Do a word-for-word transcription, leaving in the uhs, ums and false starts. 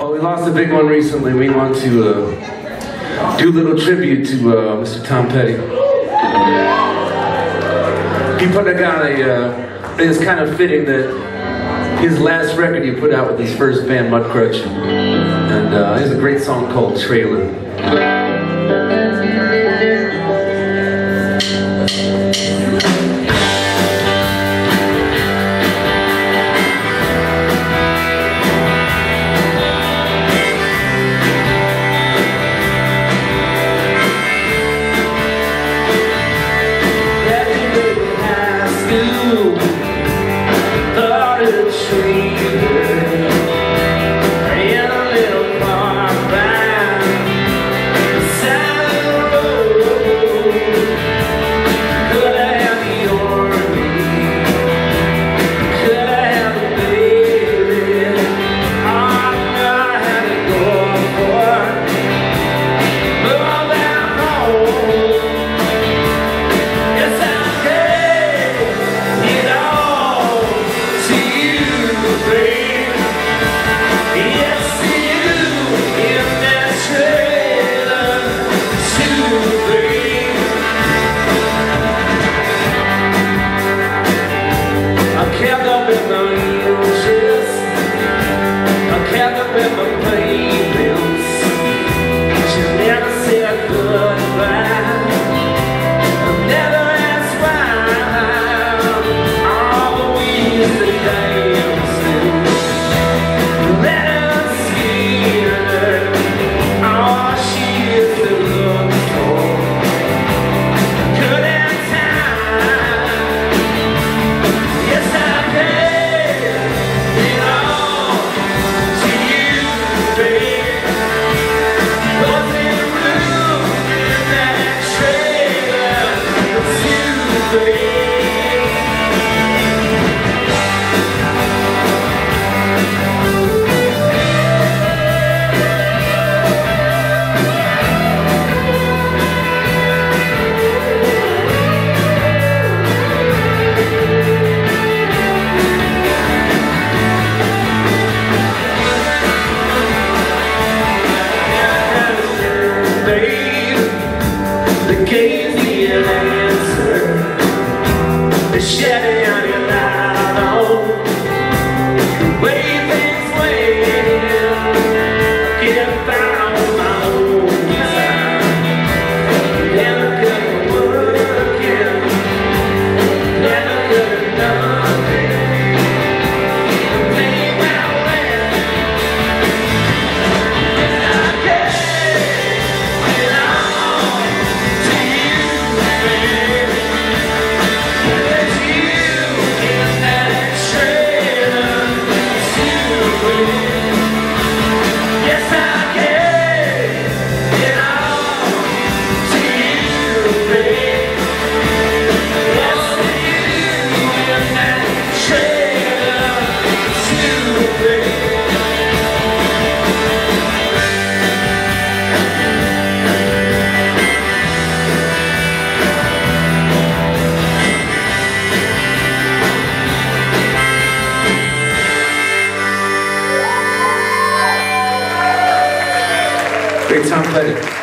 Well, we lost a big one recently. We want to uh, do a little tribute to uh, Mister Tom Petty. He put out a, uh, it's kind of fitting that his last record he put out with his first band, Mudcrutch, and uh, there's a great song called Trailer. Great Tom Petty.